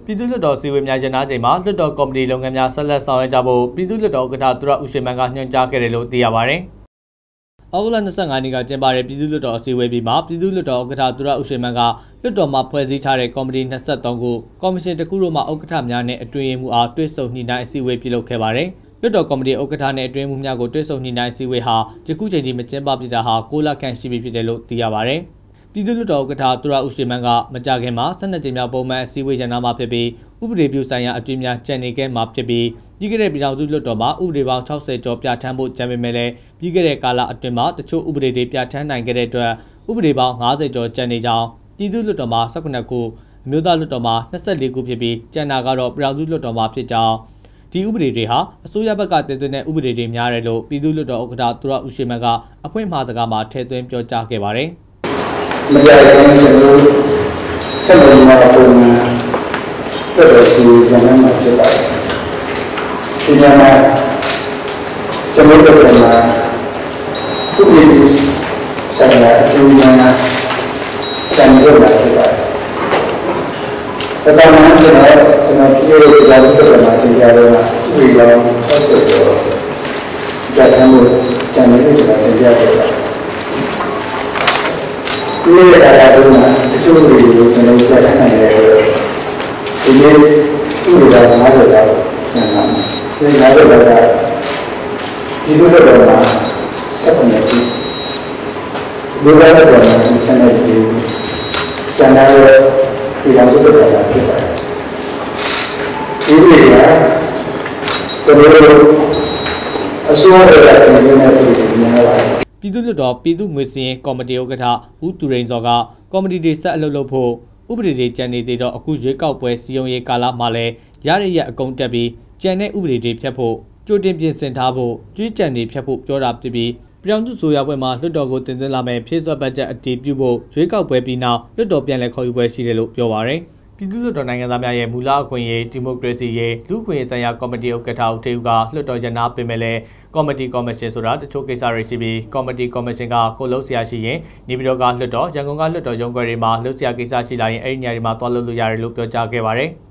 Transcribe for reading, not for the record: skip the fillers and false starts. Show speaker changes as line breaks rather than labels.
ပြည်သူ့လွှတ်တော်စီဝေများရနာချိန်မှာလွှတ်တော်ကော်မတီလုပ်ငန်းများဆက်လက်ဆောင်ရွက်ကြဖို့ပြည်သူ့လွှတ်တော်ဥက္ကဋ္ဌသူရဦးရွှေမန်းကညွှန်ကြားခဲ့တယ်လို့သိရပါတယ်။အောက်လ25နေ့ကကျင်းပတဲ့ပြည်သူ့လွှတ်တော်အစည်းအဝေးပြီးမှပြည်သူ့လွှတ်တော်ဥက္ကဋ္ဌသူရဦးရွှေမန်းကလွှတ်တော်မှာဖွဲ့စည်းထားတဲ့ကော်မတီ23ခုကော်မရှင်တစ်ခုတို့မှဥက္ကဋ္ဌများနဲ့အတွင်းရေးမှူးအားတွေ့ဆုံညှိနှိုင်းအစည်းအဝေးပြုလုပ်ခဲ့ပါတယ်။လွှတ်တော်ကော်မတီဥက္ကဋ္ဌနဲ့အတွင်းရေးမှူးများကိုတွေ့ဆုံညှိနှိုင်းအစည်းအဝေးဟာယခုချိန်ထိမကျင်းပပြတာဟာ6လခန့်ရှိပြီဖြစ်တယ်လို့သိရပါတယ်။ပြည်သူ့လွှတ်တော်ဥက္ကဋ္ဌသူရဦးရွှေမန်းကမကြခင်မှာ12ကြိမ်မြောက်ပုံမှန်အစည်းအဝေးရန်နာမှာဖြစ်ပြီးဥပဒေပြုဆိုင်ရာအတွေ့အများကြံနေခဲ့မှာဖြစ်ပြီးပြီးခဲ့တဲ့ပြည်ထောင်စုလွှတ်တော်မှာဥပဒေပေါင်း60ကျော်ပြဋ္ဌာန်းဖို့ကြံပေမဲ့လည်းပြီးခဲ့တဲ့ကာလအတွင်းမှာတချို့ဥပဒေတွေပြဋ္ဌာန်းနိုင်ခဲ့တဲ့အတွက်ဥပဒေပေါင်း50ကျော်ကြံနေကြောင်းပြည်သူ့လွှတ်တော်မှာ18ခုအမျိုးသားလွှတ်တော်မှာ24ခုဖြစ်ပြီးကြံတာကတော့ပြည်ထောင်စုလွှတ်တော်မှာဖြစ်ကြောင်းဒီဥပဒေတွေဟာအစိုးရဘက်ကတည်သွင်းတဲ့ဥပဒေတွေများတယ်လို့ပြည်သူ့လွှတ်တော်ဥက္ကဋ္ဌသူရဦးရွှေမန်းကအဖွင့်မှာစကားမှာထည့်သွင်းပြောကြားခဲ့ပါတယ်
မကြခင်ကျွန်တော်ဆက်လက်မှာပုံမှန်တက်တော်စီပြန်လာမှာဖြစ်ပါတယ်။ဒီနေ့မှာကျွန်တော်တို့ကဥပဒေဆိုင်ရာအကျိုးများတန်ဖိုးလာဖြစ်ပါတယ်။ဒါမှမဟုတ်ကျွန်တော်ပြည်ရဲ့ကြာတဲ့ဆက်မှာတင်ပြတော့ဥပဒေရောဆက်ဆက်တော့ကြာတဲ့လို့ကျန်နေတဲ့ကျွန်တော်တင်ပြခဲ့ပါတယ်ဒီလိုရတာကတော့အကျိုးတွေကိုကျွန်တော်ပြသနိုင်တယ်ဒီနေ့ဥပဒေက50လောက်ကျန်တာဒီ50လောက်ကဒီလိုတော့မှာဆက်နေပြီဒီလိုတော့ဆက်နေပြီကျန်တဲ့ဒီလောက်တော့ဖြစ်ပါတယ်ဒီလိုကကျွန်တော်အစိုးရရဲ့အမြင်နဲ့ပြည်သူများပါတယ်
ပြည်သူ့လွှတ်တော်ပြည်သူ့ငွေစည်းကော်မတီဥက္ကဋ္ဌဦးသူရိန်စောကကော်မတီတွေဆက်အလုပ်လုပ်ဖို့ဥပဒေတွေကြံနေသေးတော့အခုရွေးကောက်ပွဲစီယုံရေးကာလမှာလည်းရရရက်အကုန်တက်ပြီးကြံတဲ့ဥပဒေတွေဖြတ်ဖို့ကြိုတင်ပြင်ဆင်ထားဖို့ကြွေးကြံတွေဖြတ်ဖို့ပြောတာဖြစ်ပြီးပြောင်စုဆိုရပွဲမှာလွှတ်တော်ကိုတင်သွင်းလာမယ့်ဖြည့်စွက်ဘတ်ဂျက်အတည်ပြုဖို့ရွေးကောက်ပွဲပြီးနောက်လွှတ်တော်ပြန်လည်ခေါ်ယူပွဲရှိတယ်လို့ပြောပါရယ်ပြည်သူ့လွှတ်တော်နိုင်ငံသားများရဲ့မူလအခွင့်အရေးဒီမိုကရေစီရေးလူ့အခွင့်အရေးဆိုင်ရာကော်မတီဥက္ကဋ္ဌဦးထေဦးကလွှတ်တော်ရနာပေးမဲ့လဲကော်မတီကော်မရှင်ဆိုတာတချို့ကိစ္စတွေရှိပြီးကော်မတီကော်မရှင်ကကိုလုံးဆရာရှိရင်နေပြည်တော်ကလွှတ်တော်ရန်ကုန်ကလွှတ်တော်ရုံးခွဲတွေမှာလှုပ်ရှားကိစ္စရှိလာရင်အဲ့ဒီနေရာတွေမှာသွားလုပ်လို့ရတယ်လို့ပြောကြားခဲ့ပါတယ်။